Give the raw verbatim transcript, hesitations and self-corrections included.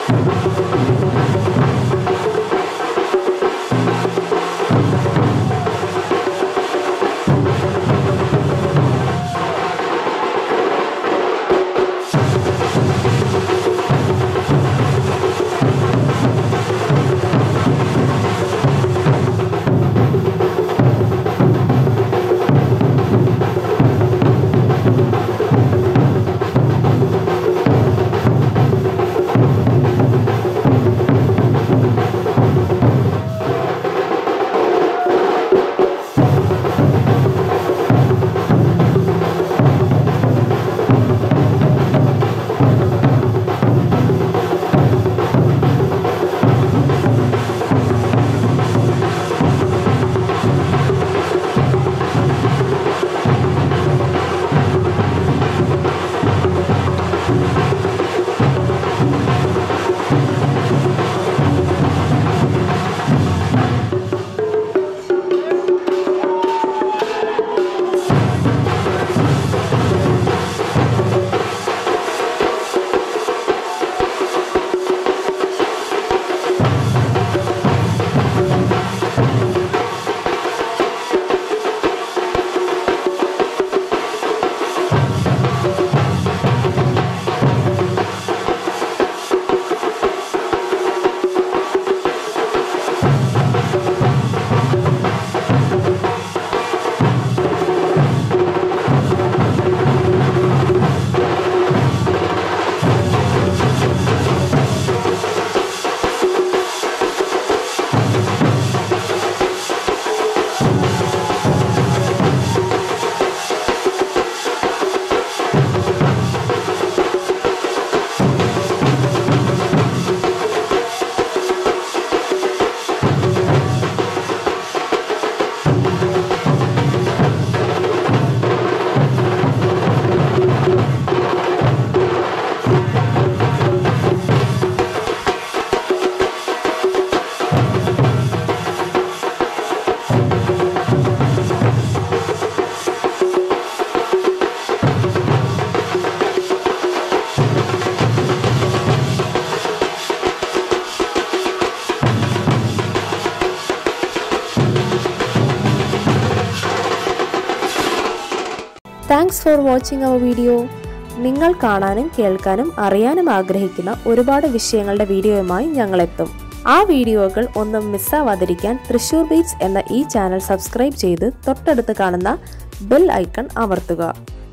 Thanks for watching our video. നിങ്ങൾ കാണാനും കേൾക്കാനും അറിയാനും ആഗ്രഹിക്കുന്ന ഒരുപാട് വിഷയങ്ങളുടെ വീഡിയോയുമായി ഞങ്ങൾ എത്തും. ആ വീഡിയോകൾ ഒന്നും മിസ്സാവാതിരിക്കാൻ തൃശൂർ ബീറ്റ്സ് എന്ന ഈ ചാനൽ സബ്സ്ക്രൈബ് ചെയ്ത് തൊട്ടടുത്ത് കാണുന്ന ബെൽ ഐക്കൺ അമർത്തുക.